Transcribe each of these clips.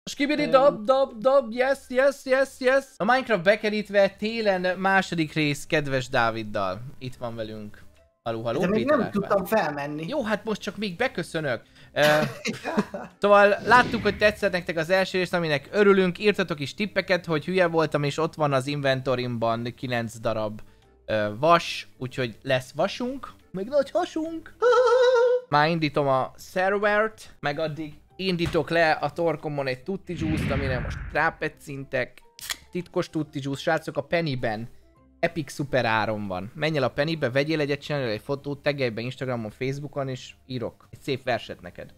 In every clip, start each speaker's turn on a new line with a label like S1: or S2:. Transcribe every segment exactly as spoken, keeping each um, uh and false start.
S1: Skibidi dab dab dab, yes, yes, yes, yes. A Minecraft bekerítve télen második rész kedves Dáviddal. Itt van velünk. Haló, haló,
S2: de még
S1: Péter
S2: nem
S1: Árpád.
S2: tudtam felmenni.
S1: Jó, hát most csak még beköszönök. Uh, szóval láttuk, hogy tetszett nektek az első rész, aminek örülünk. Írtatok is tippeket, hogy hülye voltam, és ott van az inventorimban kilenc darab uh, vas, úgyhogy lesz vasunk. Még nagy hasunk. Már indítom a szervert, meg addig indítok le a torkomon egy tutti juice-t, amire most rápetszintek. Titkos tutti juice, srácok, a Pennyben epic szuper áron van. Menj el a Pennybe, vegyél egyet, csinálj egy fotót, taggelj be Instagramon, Facebookon, és írok egy szép verset neked.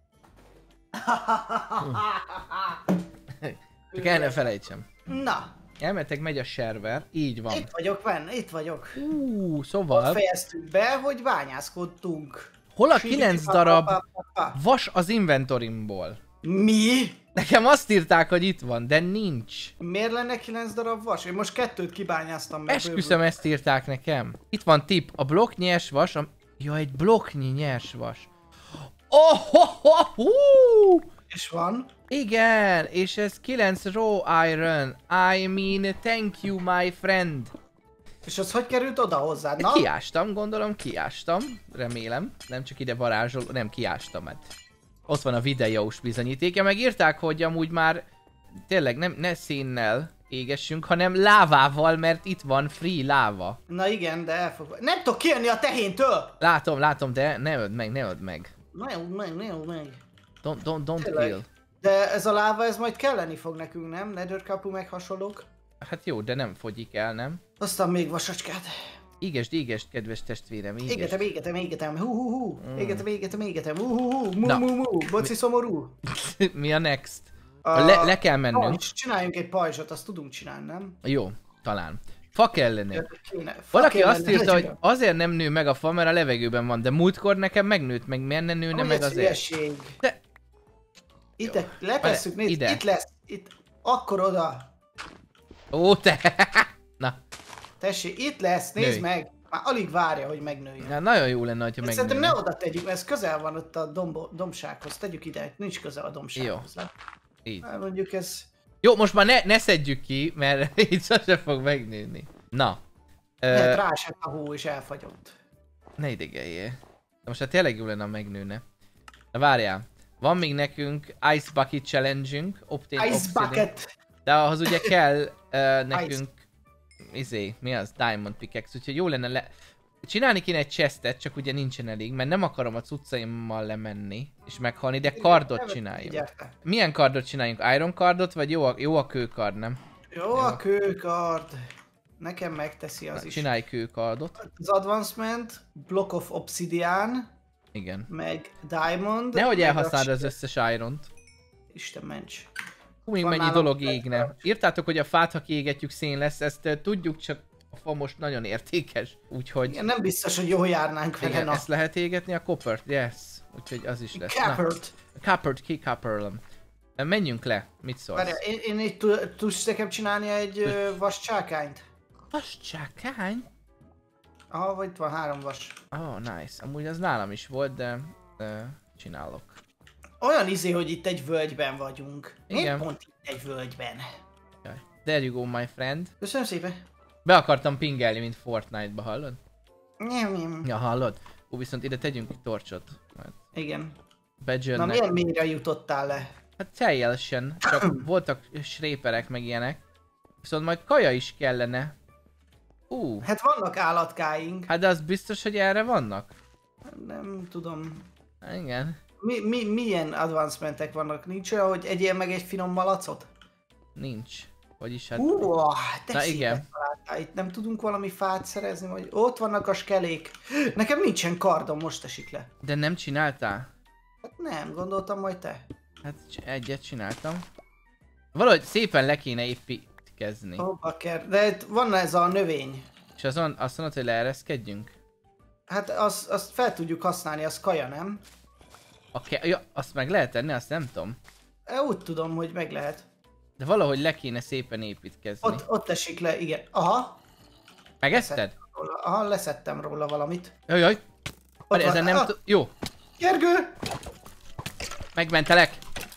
S1: Csak el ne felejtsem.
S2: Na.
S1: Elmetek, megy a server, így van.
S2: Itt vagyok benne, itt vagyok.
S1: Ú, szóval...
S2: Ott fejeztük be, hogy bányászkodtunk.
S1: Hol a kilenc darab vas az inventorimból?
S2: Mi?
S1: Nekem azt írták, hogy itt van, de nincs.
S2: Miért lenne kilenc darab vas? Én most kettőt kibányáztam meg.
S1: Esküszöm, ezt írták nekem. Itt van tipp, a blokk nyers vas, a... Ja, egy blokknyi nyers vas. Oh, ho, ho, hú!
S2: És van?
S1: Igen, és ez kilenc raw iron. I mean, thank you, my friend.
S2: És az hogy került oda hozzád? Na?
S1: Kiástam, gondolom, kiástam. Remélem. Nem csak ide varázsol, nem kiástam, hát. Ott van a videós bizonyítékja, meg írták, hogy amúgy már tényleg nem, ne szénnel égessünk, hanem lávával, mert itt van free láva.
S2: Na igen, de elfog... Nem tudok kijönni a tehéntől!
S1: Látom, látom, de ne öld meg, ne öld meg.
S2: Ne öld meg, ne öld meg.
S1: Don't, don't, don't
S2: Tényleg.
S1: kill.
S2: De ez a láva, ez majd kelleni fog nekünk, nem? Nether kapu meg hasonlók.
S1: Hát jó, de nem fogyik el, nem?
S2: Aztán még vasacskát.
S1: Égesd, égesd, kedves testvérem, égesd.
S2: Égetem, égetem, égetem, hú hú hú.
S1: Mm.
S2: Égetem, égetem, égetem, hú hú hú. Mu
S1: Na.
S2: mu mu. Boci szomorú.
S1: Mi a next?
S2: A...
S1: Le, le kell mennünk.
S2: Pajzs, csináljunk egy pajzsot, azt tudunk csinálni, nem?
S1: Jó, talán. Fa kellene.
S2: Kéne. Fa
S1: Valaki
S2: kellene,
S1: azt írta, hogy
S2: legyen.
S1: azért nem nő meg a fa, mert a levegőben van, de múltkor nekem megnőtt, meg miért ne nőne
S2: Ami
S1: meg
S2: ez
S1: azért?
S2: hülyeség.
S1: De...
S2: Ide, letesszük, nézd,
S1: ide.
S2: itt lesz, itt, akkor oda.
S1: Ó, te! Na,
S2: Tessék, itt lesz, nézd
S1: Nőj.
S2: meg. Már alig várja, hogy megnőjön.
S1: na, nagyon jó lenne, hogyha
S2: Szerintem
S1: megnőne.
S2: ne oda tegyük, mert ez közel van ott a dombo, domsághoz. Tegyük ide, nincs közel a domsághoz. Jó.
S1: Így.
S2: Hát mondjuk ez...
S1: Jó, most már ne, ne szedjük ki, mert így sose fog megnőni. Na.
S2: Lehet
S1: Ö,
S2: rásett a hó és elfagyott.
S1: ne idegeljél. De most hát tényleg jó lenne, ha megnőne. Na várjál. Van még nekünk Ice Bucket Challenge-ünk. Obtain
S2: Ice
S1: Obsidian.
S2: bucket!
S1: De ahhoz ugye kell uh, nekünk, izé, mi az? Diamond pickaxe, úgyhogy jó lenne le... Csinálni kéne egy chestet, csak ugye nincsen elég, mert nem akarom a cuccaimmal lemenni és meghalni, de kardot csináljunk.
S2: Gyerte.
S1: Milyen kardot csináljunk? Iron kardot, vagy jó a, jó a kőkard, nem?
S2: Jó a kőkard. Nekem megteszi az
S1: Na,
S2: is.
S1: csinálj kőkardot.
S2: Az advancement, block of obsidian,
S1: Igen.
S2: meg diamond.
S1: Nehogy
S2: meg
S1: elhasználd
S2: a-
S1: az összes iront.
S2: Isten ments.
S1: Hú, még
S2: Van
S1: mennyi
S2: nálam
S1: dolog
S2: egy
S1: égne.
S2: kard.
S1: Írtátok, hogy a fát, ha kiégetjük, szén lesz, ezt uh, tudjuk, csak a fa most nagyon értékes. Úgyhogy...
S2: Igen, nem biztos, hogy jól járnánk vele.
S1: Igen,
S2: na.
S1: ezt lehet égetni, a coppert, yes. Úgyhogy az is lesz. Na,
S2: Cappert.
S1: Coppert, kikapperlem. Menjünk le, mit szólsz?
S2: Várjál, én, én így tud- tudsz nekem csinálni egy ö, vas csákányt?
S1: Vas csákány?
S2: Aha, vagy itt van három vas.
S1: Oh, nice. Amúgy az nálam is volt, de uh, csinálok.
S2: Olyan izé, hogy itt egy völgyben vagyunk. Miért
S1: Igen.
S2: pont itt egy völgyben?
S1: Jaj. There you go, my friend.
S2: Köszönöm szépen.
S1: Be akartam pingelni, mint Fortnite-ba, hallod?
S2: Nyem, nyem.
S1: Ja, hallod? Ó, viszont ide tegyünk egy torcsot. Hát,
S2: Igen. Na
S1: Badgernek.
S2: milyen mélyre jutottál le?
S1: Hát teljesen, csak voltak sréperek meg ilyenek. Viszont majd kaja is kellene. Ú,
S2: Hát vannak állatkáink.
S1: hát de az biztos, hogy erre vannak?
S2: Nem tudom.
S1: Hát igen.
S2: Mi, mi, milyen advancementek vannak? Nincs olyan, hogy egyél meg egy finom malacot?
S1: Nincs. Vagyis hát...
S2: Hú, te
S1: Na
S2: szépen
S1: igen.
S2: találtál. Itt nem tudunk valami fát szerezni, vagy ott vannak a skelék. Nekem nincsen kardom, most esik le.
S1: De nem csináltál?
S2: Hát nem, gondoltam majd te.
S1: Hát c- egyet csináltam. Valahogy szépen le kéne építkezni.
S2: Ó, bakker. De itt van ez a növény.
S1: És azon azt mondod, hogy leereszkedjünk?
S2: Hát azt, azt fel tudjuk használni, az kaja, nem?
S1: Oké, okay. Ja, azt meg lehet tenni, azt nem tudom.
S2: E, úgy tudom, hogy meg lehet.
S1: De valahogy le kéne szépen építkezni.
S2: Ott, ott esik le, igen. Aha,
S1: Megeszted?
S2: róla, aha, leszettem róla valamit.
S1: Jajjaj. Várj,
S2: van-
S1: ezen nem
S2: ah.
S1: t- Jó,
S2: Gergő!
S1: megmentelek.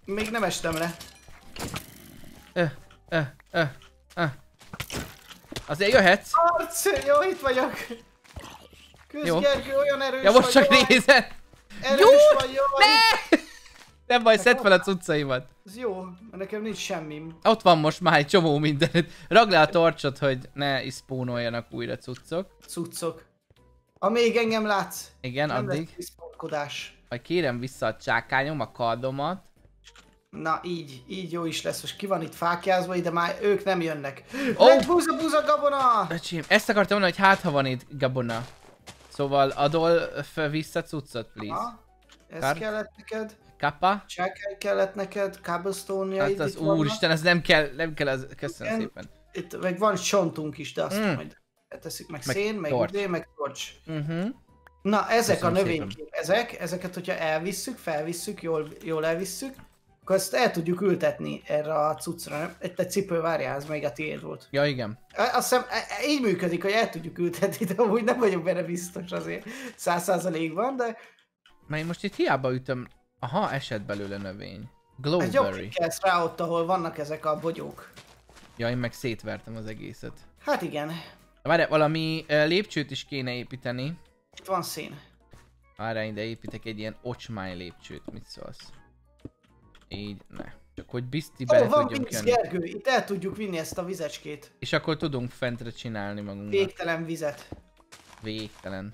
S2: Még nem estem le.
S1: Ö, ö, ö, ö. Azért jöhetsz.
S2: Arc! Jó, itt vagyok. Kösz,
S1: Jó.
S2: Gergő, olyan erős
S1: Ja, most
S2: vagy,
S1: csak
S2: jaj.
S1: nézed.
S2: Erős
S1: Jó!
S2: vagy, jaj.
S1: Ne! Nem baj, szedd fel a cuccaimat.
S2: Ez jó, mert nekem nincs semmim.
S1: Ott van most már egy csomó mindenet. Ragd le a torcsot, hogy ne is spónoljanak újra cuccok.
S2: Cuccok. Amíg engem látsz.
S1: Igen,
S2: Nem
S1: addig.
S2: lesz visszakodás.
S1: Majd kérem vissza a csákányom, a kardomat.
S2: Na így, így jó is lesz. Most ki van itt fákjázva, de már ők nem jönnek.
S1: Ó!
S2: Oh. Búza, búza, gabona!
S1: Öcsém, ezt akartam mondani, hogy hát ha van itt gabona. Szóval adol fel vissza cuccot, please.
S2: Ha, ez
S1: Kár?
S2: kellett neked.
S1: Kappa?
S2: Csákány kellett neked, cobblestone-ja
S1: Hát
S2: itt,
S1: az
S2: itt vannak.
S1: úristen, ez nem kell, nem kell, az, köszönöm
S2: Igen.
S1: szépen.
S2: Itt meg van csontunk is, de azt
S1: Mm.
S2: majd teszik meg,
S1: Meg
S2: szén, meg
S1: torcs.
S2: idé, meg torcs.
S1: Uh-huh.
S2: Na, ezek
S1: Köszönöm
S2: a növénykék, ezek, ezeket, hogyha elvisszük, felvisszük, jól, jól elvisszük, akkor ezt el tudjuk ültetni erre a cuccra. Nem? Itt egy cipő, várjál, ez még a tiéd volt.
S1: Ja, igen.
S2: Azt hiszem, e- e- így működik, hogy el tudjuk ültetni, de amúgy nem vagyok benne biztos azért száz százalékban, de
S1: Mert én most itt hiába ütöm. Aha, esett belőle növény.
S2: egy jobb
S1: Glowberry.
S2: kelsz rá ott, ahol vannak ezek a bogyók.
S1: Ja, én meg szétvertem az egészet.
S2: Hát igen,
S1: Várj, valami uh, lépcsőt is kéne építeni.
S2: itt van szén.
S1: Várj, ide építek egy ilyen ocsmány lépcsőt, mit szólsz? Így, ne. Csak hogy bizti
S2: Ó,
S1: bele
S2: van
S1: tudjunk
S2: víz,
S1: jönni.
S2: Gergő, itt el tudjuk vinni ezt a vizecskét.
S1: És akkor tudunk fentre csinálni magunknak.
S2: Végtelen vizet.
S1: Végtelent.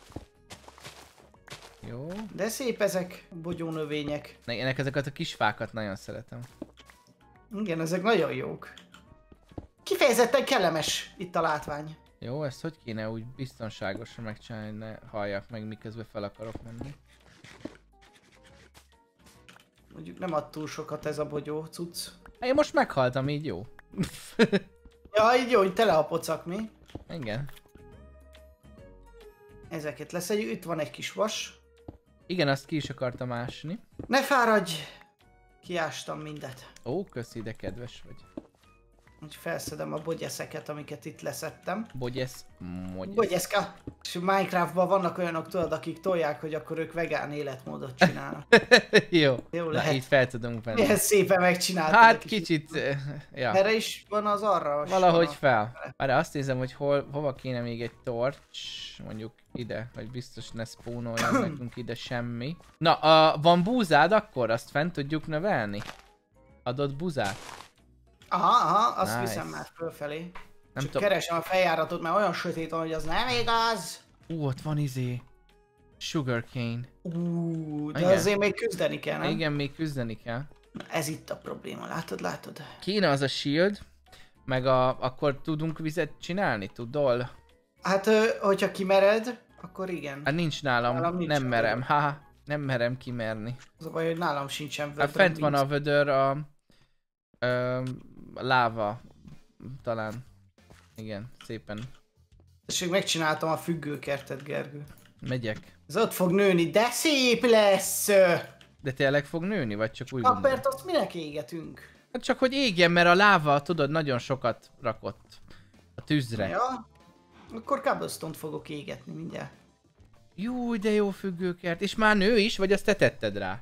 S1: Jó.
S2: De szép ezek, bogyó növények.
S1: Ne, ennek ezeket a kis fákat nagyon szeretem.
S2: Igen, ezek nagyon jók. Kifejezetten kellemes itt a látvány.
S1: Jó, ezt hogy kéne úgy biztonságosan megcsinálni, hogy ne halljak meg, miközben fel akarok menni.
S2: Mondjuk nem ad túl sokat ez a bogyó cucc.
S1: Én most meghaltam, így jó.
S2: Ja, így jó, hogy tele a pocak, mi?
S1: Igen.
S2: Ezeket leszedjük, itt van egy kis vas.
S1: Igen, azt ki is akartam ásni.
S2: Ne fáradj! Kiástam mindet.
S1: Ó, köszi, de kedves vagy.
S2: Úgy felszedem a bogyeszeket, amiket itt leszettem.
S1: Bogyesz, mogyesz.
S2: Bogyeszka! És Minecraftban vannak olyanok, tudod, akik tolják, hogy akkor ők vegán életmódot csinálnak.
S1: Jó.
S2: Jó
S1: Na,
S2: lehet.
S1: így fel tudunk venni.
S2: Milyen szépen megcsináltad.
S1: Hát
S2: a kis-
S1: kicsit, eh, ja.
S2: Erre is van az arra?
S1: Valahogy
S2: van a-
S1: fel. Várj, azt nézem, hogy hol, hova kéne még egy torcs, mondjuk ide, hogy biztos ne spónoljon nekünk ide semmi. Na, a, van búzád akkor? Azt fent tudjuk növelni? Adott búzát?
S2: Aha, aha, azt
S1: Nice.
S2: viszem már fölfelé.
S1: Nem
S2: Csak
S1: tudom.
S2: keresem a feljáratot, mert olyan sötét van, hogy az nem igaz.
S1: Ú, ott van izé. Sugarcane.
S2: Ú, de
S1: Igen.
S2: azért még küzdeni kell, nem?
S1: Igen, még küzdeni kell.
S2: Na, ez itt a probléma, látod, látod?
S1: Kéne az a shield, meg a, akkor tudunk vizet csinálni, tudol?
S2: Hát, ö, hogyha kimered, akkor igen.
S1: Hát nincs nálam,
S2: Nálam nincs
S1: nem
S2: vödör.
S1: merem, haha. Nem merem kimerni.
S2: Az a baj, hogy nálam sincsen
S1: Hát
S2: vödör.
S1: fent van a vödör, a, a láva, talán. Igen, szépen.
S2: És még megcsináltam a függőkertet, Gergő.
S1: Megyek.
S2: Ez ott fog nőni, de szép lesz!
S1: De tényleg fog nőni, vagy csak úgy gondolom?
S2: Kapert, azt minek égetünk?
S1: Hát csak hogy égjen, mert a láva, tudod, nagyon sokat rakott a tűzre.
S2: Ja? Akkor cobblestone-t fogok égetni mindjárt.
S1: Jó, de jó függőkert. És már nő is, vagy azt te tetted rá?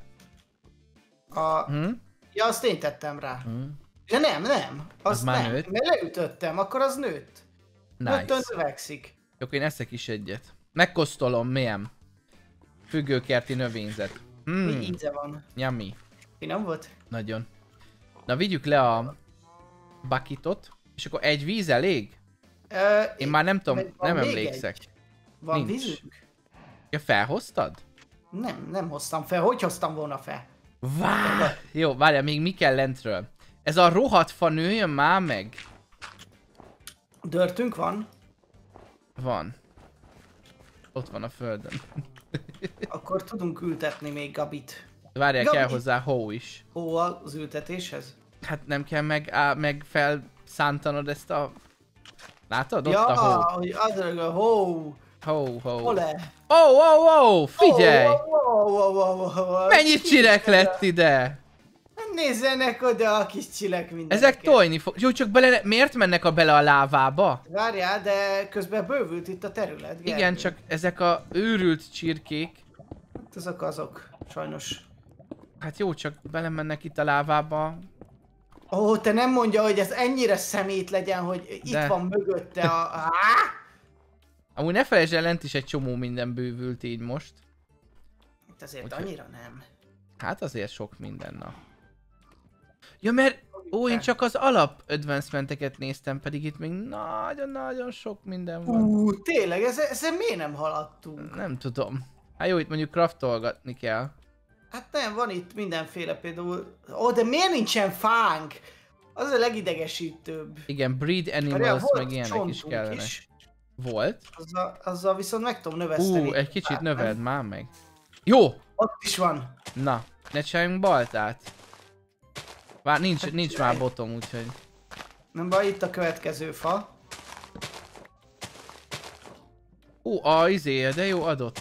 S2: A...
S1: Hm?
S2: Ja, azt én tettem rá.
S1: Hm?
S2: De nem, nem. Az,
S1: Az már
S2: nem.
S1: nőtt?
S2: Mert leütöttem, akkor az nőtt. Rögtön
S1: Nice.
S2: növekszik.
S1: Jó, én eszek is egyet. Megkosztolom, milyen? Függőkerti növényzet.
S2: Mi
S1: Hmm,
S2: íze van?
S1: yummy.
S2: Finom volt?
S1: Nagyon. Na, vigyük le a bucketot, és akkor egy víz elég?
S2: Ö,
S1: Én már nem tudom,
S2: meg van
S1: nem
S2: még
S1: emlékszek.
S2: egy. Van
S1: Nincs.
S2: vízünk?
S1: Ja, felhoztad?
S2: Nem, nem hoztam fel. Hogy hoztam volna fel?
S1: Vá! Jó, várjál, még mi kell lentről? Ez a rohadt fa nőjön már meg?
S2: Dörtünk van?
S1: Van. Ott van a földön.
S2: Akkor tudunk ültetni még Gabit.
S1: Várjál,
S2: Gabi!
S1: kell hozzá hó is.
S2: Hó az ültetéshez?
S1: Hát nem kell meg, á, meg felszántanod ezt a... Látod? Ott
S2: Ja,
S1: a hó.
S2: hogy adrög a hó.
S1: Hó, hó.
S2: Hol-e?
S1: Ó, ó, ó, figyelj!
S2: Ó, ó, ó, ó, ó, ó.
S1: Mennyit csirek lett ide?
S2: Nézzenek oda a kis csilek mindeneket.
S1: Ezek tojni fog... Jó, csak bele... Miért mennek a bele a lávába?
S2: Várjál, de közben bővült itt a terület, Gergő.
S1: Igen, csak ezek a őrült csirkék.
S2: Hát azok azok, sajnos.
S1: Hát jó, csak belemennek itt a lávába.
S2: Ó, te nem mondja, hogy ez ennyire szemét legyen, hogy
S1: De.
S2: itt van mögötte a...
S1: Amúgy ne felejtsd el, lent is egy csomó minden bővült így most.
S2: Itt azért
S1: Úgyhogy...
S2: annyira nem.
S1: Hát azért sok minden, na. Ja, mert... Ó, én csak az alap advancementeket néztem, pedig itt még nagyon-nagyon sok minden van.
S2: Ú, tényleg, ezen miért nem haladtunk?
S1: Nem tudom. Hát jó, itt mondjuk craftolgatni kell.
S2: Hát nem, van itt mindenféle például... Ó, de miért nincsen fánk? Az a legidegesítőbb.
S1: Igen, breed animals, meg ilyenek is kellene. Is. Volt?
S2: Azzal, azzal viszont meg tudom növeszteni.
S1: Ú, egy kicsit növeld már meg. Jó!
S2: Ott is van.
S1: Na, ne csináljunk baltát. Vár, nincs, hát nincs már botom, úgyhogy...
S2: Nem baj, itt a következő fa.
S1: Ú, a izé, de jó adott.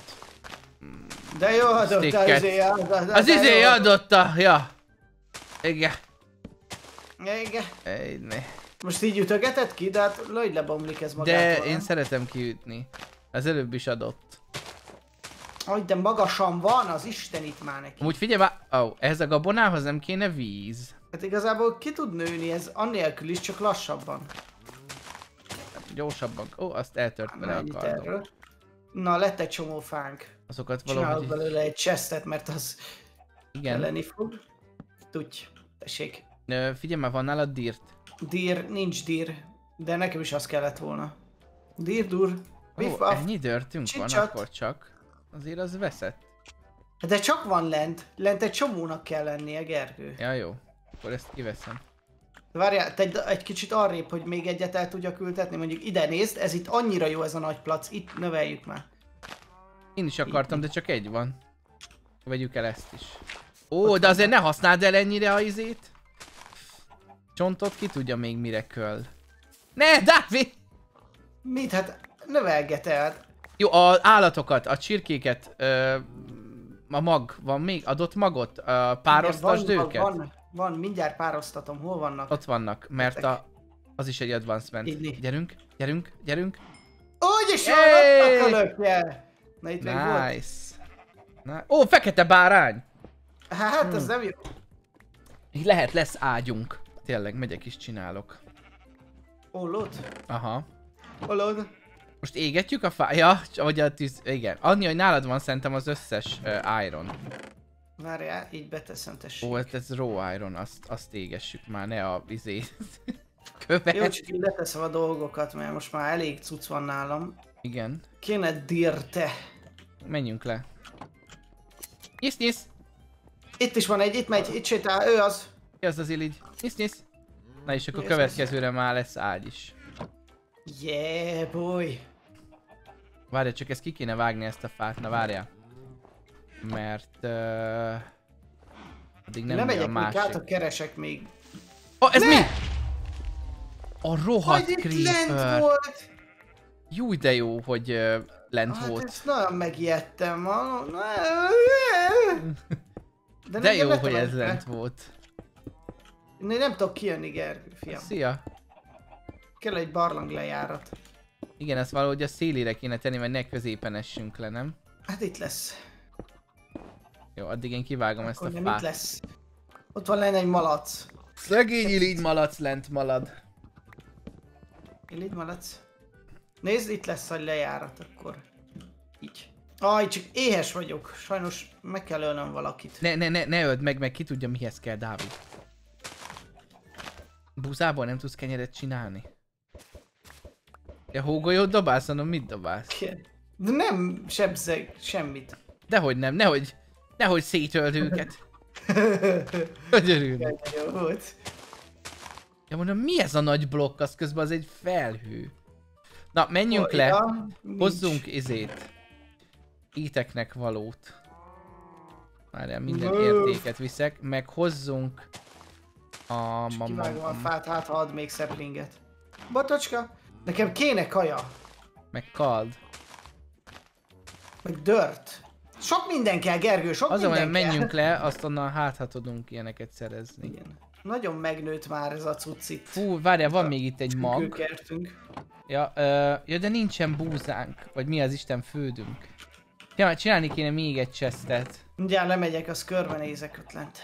S2: De jó adott
S1: Sticket.
S2: az izé, az, az,
S1: az izé adotta, ja. Igen.
S2: Igen.
S1: Egyne.
S2: Most így ütögetett ki, de hát lőj lebomlik ez magától.
S1: De
S2: nem?
S1: én szeretem kiütni. Az előbb is adott.
S2: Ahogy de magasan van, az Isten itt már neki.
S1: Amúgy figyelj már, ó, ehhez a gabonához nem kéne víz.
S2: Hát igazából ki tud nőni ez annélkül is, csak lassabban.
S1: Gyorsabban. Ó, azt eltört bele akartam.
S2: Na, lett egy csomó fánk.
S1: Azokat
S2: valahogy...
S1: valahogy...
S2: Csinálok belőle egy chestet, mert az
S1: igen.
S2: Kelleni fog. Tudj, tessék.
S1: Ö, figyelj már, van nálad dirt?
S2: Dír, nincs dír, de nekem is az kellett volna. Dír, dur,
S1: Ó, ennyi dörtünk van akkor csak. Azért az veszett.
S2: De csak van lent. Lent egy csomónak kell lennie, Gergő.
S1: Ja, jó. Akkor ezt kiveszem.
S2: Várjál, te egy, egy kicsit arrébb, hogy még egyet el tudjak ültetni. Mondjuk ide nézd, ez itt annyira jó ez a nagy plac. Itt növeljük már.
S1: Én is akartam, de csak egy van. Vegyük el ezt is. Ó, de azért ne használd el ennyire a izét. Csontot ki tudja még mire köl. Ne, Dávid!
S2: Mit? Hát növelgeted.
S1: Jó, az állatokat, a csirkéket, ö, a mag, van még? Adott magot? Ö, pároztasd
S2: van,
S1: őket?
S2: Van, van, mindjárt pároztatom. Hol vannak?
S1: Ott vannak, mert a, az is egy advancement.
S2: Így.
S1: Gyerünk, gyerünk, gyerünk.
S2: Úgyis van, ott a kölökje. Na itt még volt.
S1: Nice. Na, ó, fekete bárány!
S2: Hát, hmm. ez nem jó.
S1: Így lehet, lesz ágyunk. Tényleg, megyek is csinálok.
S2: Ollod?
S1: Aha.
S2: Ollod?
S1: Most égetjük a fája, vagy a tűz... Igen. Annyi, hogy nálad van szerintem az összes uh, iron.
S2: Várjál, így beteszem, tessék.
S1: Ó, ez raw iron, azt, azt égessük már, ne a izé... követ.
S2: Jó, csak így leteszem a dolgokat, mert most már elég cucc van nálam.
S1: Igen.
S2: Kéne dirte.
S1: Menjünk le. Nyisz, nyisz!
S2: Itt is van egy, itt megy, itt sétál, ő az.
S1: Ki az az iligy? Nyisz, nyisz! Na és akkor
S2: Yes,
S1: következőre már lesz ágy is.
S2: Yeah, boy!
S1: Várjál, csak ezt ki kéne vágni ezt a fát, na várjál. Mert... Uh, addig nem,
S2: nem
S1: mi a
S2: megyek
S1: másik.
S2: még át, keresek még.
S1: Oh, ez
S2: ne!
S1: mi? A rohadt
S2: Hogy itt lent
S1: creeper.
S2: volt!
S1: Jó, de jó, hogy uh, lent
S2: Hát
S1: volt.
S2: ezt nagyon megijedtem.
S1: De, de jó, hogy ez lent volt.
S2: Én nem tudok kijönni, Gergő, fiam.
S1: Szia!
S2: Kell egy barlang lejárat.
S1: Igen, ezt valahogy a szélére kéne tenni, mert ne középen essünk le, nem?
S2: Hát itt lesz.
S1: Jó, addig én kivágom
S2: Akkor
S1: ezt a
S2: nem,
S1: fát.
S2: itt lesz. Ott van lenne egy malac.
S1: Szegény iligy malac lent malad.
S2: Iligy malac. Nézd, itt lesz a lejárat akkor. Így. Aj, csak éhes vagyok. Sajnos meg kell ölnöm valakit.
S1: Ne, ne, ne, ne öld meg, meg ki tudja mihez kell, Dávid. Búzából nem tudsz kenyeret csinálni? Ja, hógolyót dobálsz, mondom, mit dobálsz?
S2: De nem sebzeg semmit.
S1: Dehogy nem, nehogy, nehogy szétöld őket. Hogy örülnek.
S2: Jó volt.
S1: Ja, mondom, mi ez a nagy blokk, az közben az egy felhő. Na, menjünk
S2: oh,
S1: le,
S2: ja,
S1: hozzunk izét. Íteknek valót. Várjál, minden
S2: Öf.
S1: értéket viszek, meg hozzunk a...
S2: Csak kivágom a fát, hát ha ad még szeplinget. Batocska, nekem kéne kaja.
S1: Meg kald.
S2: Meg dört. Sok minden kell, Gergő, sok
S1: Azon,
S2: minden
S1: hogy
S2: kell.
S1: menjünk le, azt onnan hát, ha tudunk ilyeneket szerezni.
S2: Igen. Nagyon megnőtt már ez a cucc itt.
S1: Fú, várjál, van még itt egy mag.
S2: Kőkertünk.
S1: Ja, ö, ja, de nincsen búzánk. Vagy mi az Isten földünk. Ja, csinálni kéne még egy chestet.
S2: Mindjárt lemegyek, az körbenézek ott lent.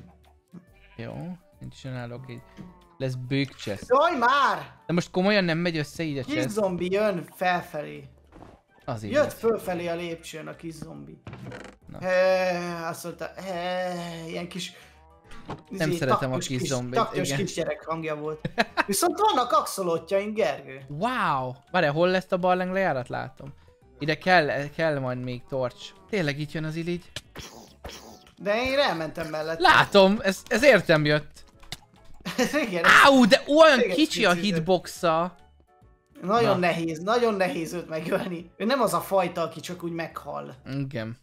S1: Jó, én csinálok így. Lesz big chest.
S2: Jaj már!
S1: De most komolyan nem megy össze így a
S2: Kis
S1: chest?
S2: zombi jön felfelé.
S1: Az így
S2: Jött
S1: lesz.
S2: fölfelé a lépcsőn a kis zombi.
S1: Na.
S2: He, azt mondta, he, ilyen kis...
S1: Nem
S2: izé,
S1: szeretem a
S2: taktos
S1: kis zombit,
S2: Taktos
S1: igen.
S2: kisgyerek hangja volt. Viszont vannak axolotjaink, Gergő.
S1: Wow! Várj, hol lesz a barlang lejárat? Látom. Ide kell, kell majd még torcs. Tényleg itt jön az iligy.
S2: De én elmentem mellett.
S1: Látom! Ez, ez értem jött.
S2: Igen,
S1: Áú, de olyan
S2: Téged
S1: kicsi a
S2: kicsit.
S1: hitboxa.
S2: nagyon
S1: Na.
S2: nehéz, nagyon nehéz őt megölni. Ő nem az a fajta, aki csak úgy meghal.
S1: Igen.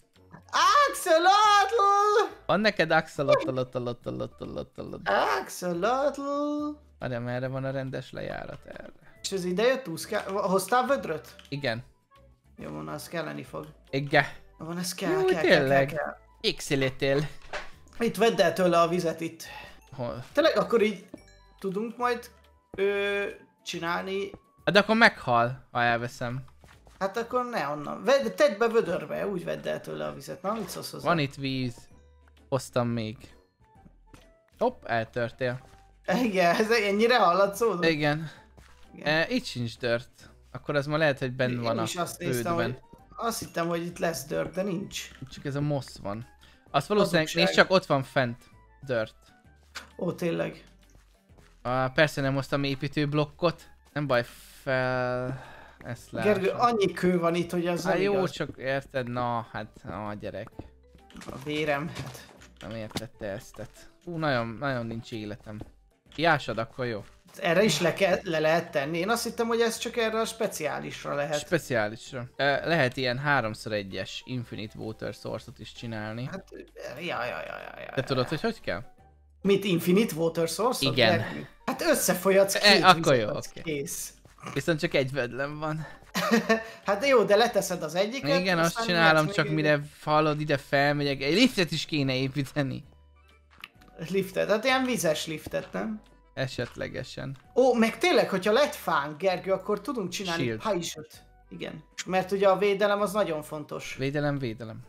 S2: Axolotl!
S1: Van neked axolotl?
S2: Axolotl!
S1: Várj, merre van a rendes lejárat erre?
S2: És ez ide jött úszkál? Hoztál vödröt?
S1: Igen.
S2: Jó, van, az kelleni fog.
S1: Igen.
S2: Jó, van, ez kell,
S1: Jó,
S2: kell, kell, kell,
S1: tényleg.
S2: kell.
S1: X-létél.
S2: Itt vedd el tőle a vizet itt.
S1: Hol?
S2: Tényleg akkor így tudunk majd ö, csinálni.
S1: De akkor meghal, ha elveszem.
S2: Hát akkor ne onnan. Vedd, tedd be vödörbe, úgy vedd el tőle a vizet. Na, mit szólsz hozzá?
S1: Van itt víz. Hoztam még. Hopp, eltörtél.
S2: Igen, ez ennyire hallatszódott?
S1: Igen.
S2: Igen.
S1: E, itt sincs dört. Akkor az ma lehet, hogy benn
S2: Én
S1: van a
S2: is azt néztem,
S1: földben.
S2: hogy azt hittem, hogy itt lesz dört, de nincs.
S1: Csak ez a mosz van. Azt valószínűleg,
S2: Hazugság.
S1: nézd csak, ott van fent. Dört.
S2: Ó, tényleg.
S1: Ah, persze nem hoztam építőblokkot. Nem baj, fel... Ezt látom.
S2: Gergő, annyi kő van itt, hogy az
S1: Hát
S2: nem
S1: jó,
S2: igaz.
S1: csak érted? Na, hát, a gyerek.
S2: A vérem. Hát.
S1: Nem értette ezt. Hú, nagyon, nagyon nincs életem. Kiásad, akkor jó.
S2: Erre is le, ke- le lehet tenni. Én azt hittem, hogy ez csak erre a speciálisra lehet.
S1: Speciálisra. E, lehet ilyen háromszor egyes Infinite Water Source-ot is csinálni.
S2: Hát, ja, ja, ja, ja, ja.
S1: Te tudod, hogy hogy kell?
S2: Mit, Infinite Water Source?
S1: Igen.
S2: Gergő? Hát összefolyadsz
S1: E,
S2: két
S1: akkor jó,
S2: vizet, az
S1: oké.
S2: kész.
S1: Viszont csak egy vedlem van.
S2: Hát jó, de leteszed az egyiket.
S1: Igen, azt
S2: aztán
S1: csinálom,
S2: nyersz
S1: csak
S2: még
S1: mire hallod, ide felmegyek. Egy liftet is kéne építeni.
S2: egy liftet, hát ilyen vizes liftet, nem?
S1: Esetlegesen.
S2: Ó, meg tényleg, hogyha lett fánk, Gergő, akkor tudunk csinálni
S1: Shield.
S2: pajzsot. Igen. Mert ugye a védelem az nagyon fontos.
S1: Védelem, védelem.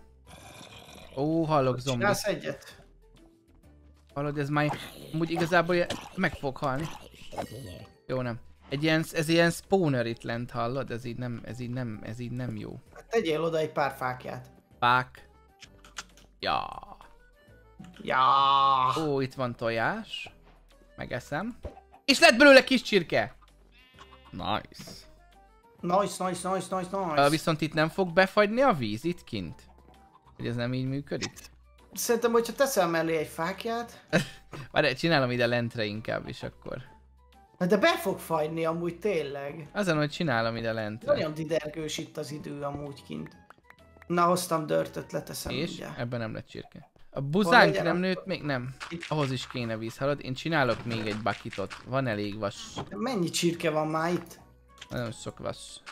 S1: Ó, hallok zombit.
S2: Csinálsz egyet?
S1: Hallod, ez már... Amúgy igazából ilyen- meg fog halni. Jó, nem. Egy ilyen, ez ilyen spawner itt lent, hallod? Ez így nem, ez így nem, ez így nem jó.
S2: Hát tegyél oda egy pár fákját.
S1: Pák. Ja.
S2: Ja.
S1: Ó, itt van tojás. Megeszem. És lett belőle kis csirke! Nice.
S2: Nice, nice, nice, nice, nice.
S1: Uh, viszont itt nem fog befagyni a víz itt kint? Hogy ez nem így működik?
S2: Szerintem, hogyha teszel mellé egy fákját,
S1: Várj, csinálom ide lentre inkább is akkor.
S2: de be fog fagyni amúgy tényleg.
S1: Azon, hogy csinálom ide lentre.
S2: Nagyon didergős itt az idő amúgy kint. Na, hoztam dörtöt, leteszem
S1: És
S2: ugye.
S1: ebben nem lett csirke. A
S2: Hol
S1: buzánk
S2: legyen
S1: nem
S2: akkor?
S1: nőtt még? Nem. Ahhoz is kéne víz, hallod? Én csinálok még egy bucketot. Van elég vas.
S2: Mennyi csirke van már itt?
S1: Nagyon sok vas.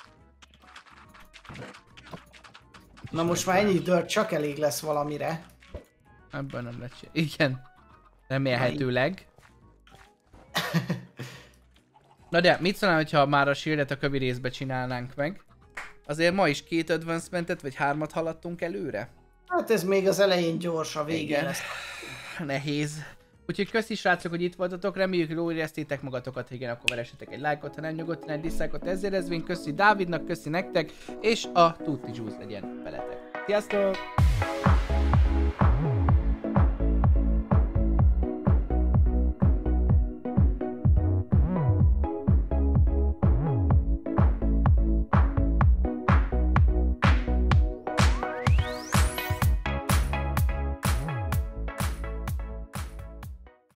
S2: Na most már ennyi dört csak elég lesz valamire.
S1: Ebben nem lett csirke. Igen. Remélhetőleg. Na de, mit szólnál, hogyha már a shieldet a kövi részbe csinálnánk meg? Azért ma is két advancementet vagy hármat haladtunk előre?
S2: Hát ez még az elején gyors, a végén
S1: Igen.
S2: lesz.
S1: Nehéz. Úgyhogy köszi srácok, hogy itt voltatok, reméljük jól éreztétek magatokat, ha igen, akkor veressetek egy lájkot, ha nem nyugodtan egy dislike-ot ezzel ezvén, köszi Dávidnak, köszi nektek, és a Tutti Juice legyen veletek. Sziasztok!